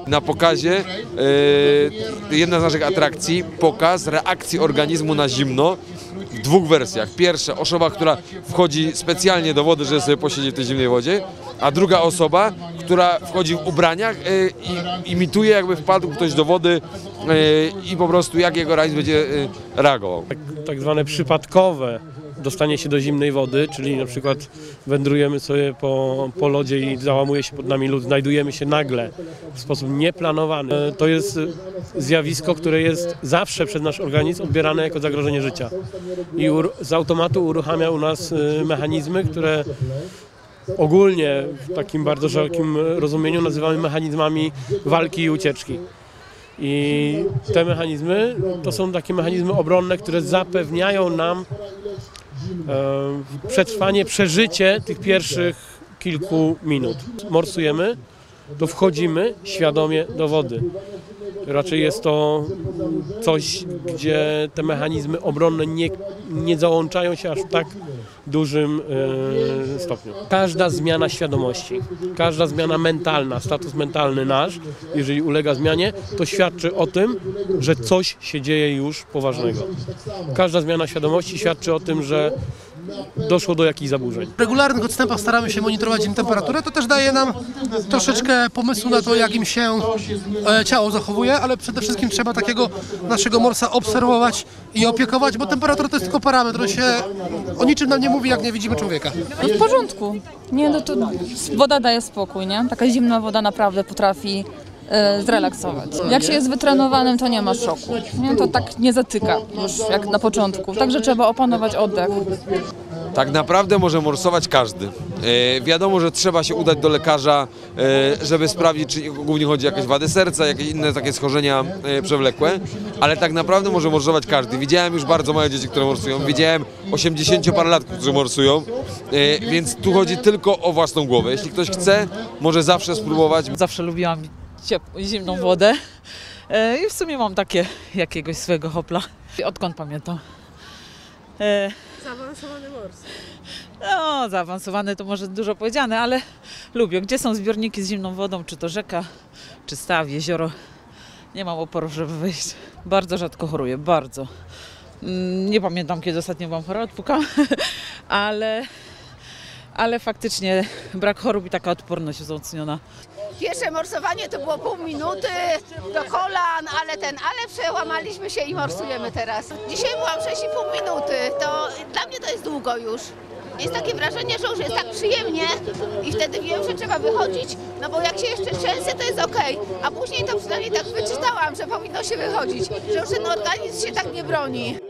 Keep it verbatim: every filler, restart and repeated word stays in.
Na pokazie yy, jedna z naszych atrakcji, pokaz reakcji organizmu na zimno w dwóch wersjach. Pierwsza osoba, która wchodzi specjalnie do wody, żeby sobie posiedzieć w tej zimnej wodzie, a druga osoba, która wchodzi w ubraniach yy, i imituje, jakby wpadł ktoś do wody yy, i po prostu jak jego organizm będzie yy, reagował. Tak, tak zwane przypadkowe dostanie się do zimnej wody, czyli na przykład wędrujemy sobie po, po lodzie i załamuje się pod nami lód, znajdujemy się nagle w sposób nieplanowany. To jest zjawisko, które jest zawsze przez nasz organizm odbierane jako zagrożenie życia. I z automatu uruchamia u nas mechanizmy, które ogólnie w takim bardzo szerokim rozumieniu nazywamy mechanizmami walki i ucieczki. I te mechanizmy to są takie mechanizmy obronne, które zapewniają nam e, przetrwanie, przeżycie tych pierwszych kilku minut. Morsujemy, to wchodzimy świadomie do wody. Raczej jest to coś, gdzie te mechanizmy obronne nie, nie załączają się aż w tak dużym e, stopniu. Każda zmiana świadomości, każda zmiana mentalna, status mentalny nasz, jeżeli ulega zmianie, to świadczy o tym, że coś się dzieje już poważnego. Każda zmiana świadomości świadczy o tym, że doszło do jakichś zaburzeń. W regularnych odstępach staramy się monitorować im temperaturę, to też daje nam troszeczkę pomysłu na to, jak im się e, ciało zachowuje, ale przede wszystkim trzeba takiego naszego morsa obserwować i opiekować, bo temperatura to jest tylko parametr, on się o niczym nam nie mówi, jak nie widzimy człowieka. No w porządku. Nie, no to woda daje spokój, nie? Taka zimna woda naprawdę potrafi e, zrelaksować. Jak się jest wytrenowanym, to nie ma szoku. Nie? To tak nie zatyka już jak na początku. Także trzeba opanować oddech. Tak naprawdę może morsować każdy. E, wiadomo, że trzeba się udać do lekarza, e, żeby sprawdzić, czy głównie chodzi o jakieś wady serca, jakieś inne takie schorzenia e, przewlekłe, ale tak naprawdę może morsować każdy. Widziałem już bardzo małe dzieci, które morsują, widziałem osiemdziesięcioparolatków, którzy morsują, e, więc tu chodzi tylko o własną głowę. Jeśli ktoś chce, może zawsze spróbować. Zawsze lubiłam ciepłą, zimną wodę e, i w sumie mam takie jakiegoś swojego hopla. Odkąd pamiętam. E, Zaawansowany mors. No, zaawansowany to może dużo powiedziane, ale lubię. Gdzie są zbiorniki z zimną wodą, czy to rzeka, czy staw, jezioro. Nie mam oporów, żeby wyjść. Bardzo rzadko choruję, bardzo. Nie pamiętam, kiedy ostatnio byłam chora, odpukam, ale, ale faktycznie brak chorób i taka odporność wzmocniona. Pierwsze morsowanie to było pół minuty do kolan, ale ten, ale przełamaliśmy się i morsujemy teraz. Dzisiaj byłam sześć i pół minuty, to dla mnie to jest długo już. Jest takie wrażenie, że już jest tak przyjemnie i wtedy wiem, że trzeba wychodzić, no bo jak się jeszcze trzęsę, to jest okej, a później to przynajmniej tak wyczytałam, że powinno się wychodzić, że już ten organizm się tak nie broni.